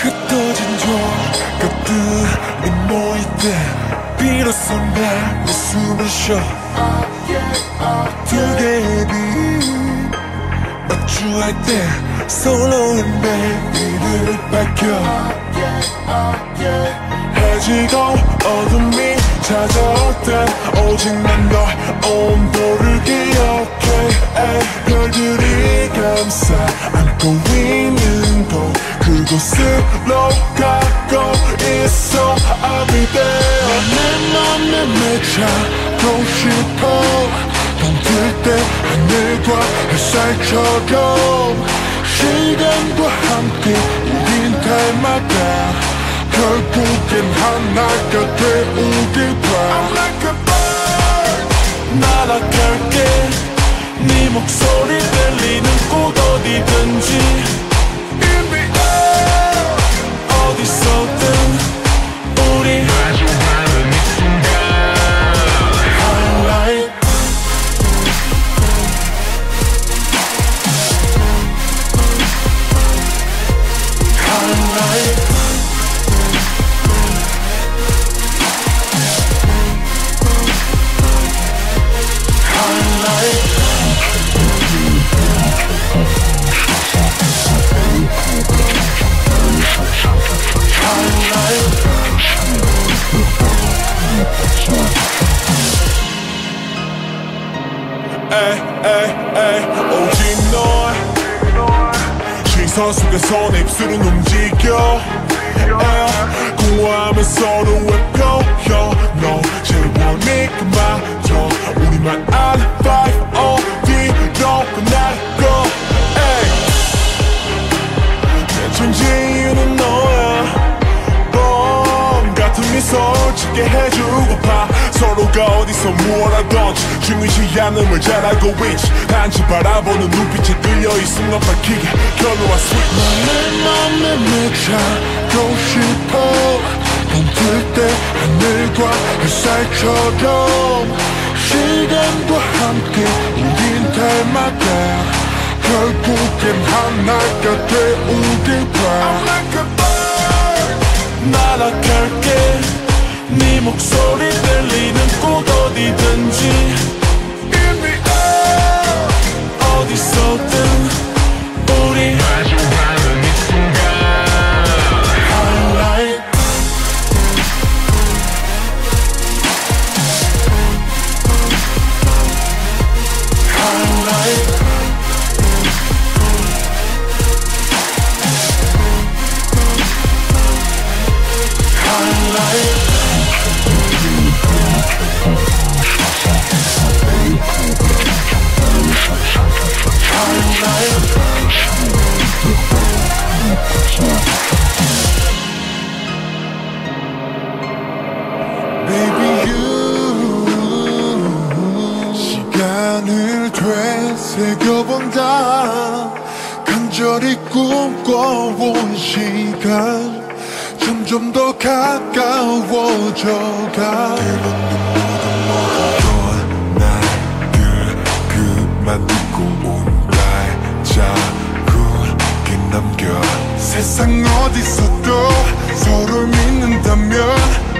흩어진 것들이 모일 때 비로소 내 숨을 쉬어 두 개의 빛 마주할 때 서로의 매일을 밝혀 해지고 어둠이 찾아올 땐 오직 난 너의 온도를 기억해 별들이 감싸 안고 있는 곳 그곳으로 가고 있어 I'll be there 내 맘에 맺히고 싶어 동틀 때 하늘과 햇살처럼 시간과 함께 우린 닮아가 결국엔 하나가 되우길 봐 I'm like a bird 날아갈게 네 목소리 들리는 곳 어디든지 In the air 어디서든 우리 마주하는 이 순간 Highlight Highlight orginal 시선 속에서 내 입술은 움직여 공허함은 서로의 표현 너 제일 원해 그마저 우리만 아는 vibe 어디로 끝날까 내 존재 이유는 너야 봄 같은 미소 짓게 해주고파 서로가 어디서 무엇 하던지 중요시 않음을 잘 알고 있지 단지 바라보는 눈빛에 끌려있음 넌 밝히게 결론과 sweet 내 맘에 맺히고 싶어 동틀 때 하늘과 햇살처럼 시간과 함께 우린 닮아가 결국엔 하나가 되우길 봐 I'm like a bird 날아갈게 네 목소리 들리는 곳 어디든지 In the air 어디서든 우리 마주하는 이 순간 Highlight Highlight Highlight Baby you 시간을 되새겨본다 간절히 꿈꿔온 시간 점점 더 가까워져가 그만 두고 온 발자국을 남겨 세상 어디서도 서로를 믿는다면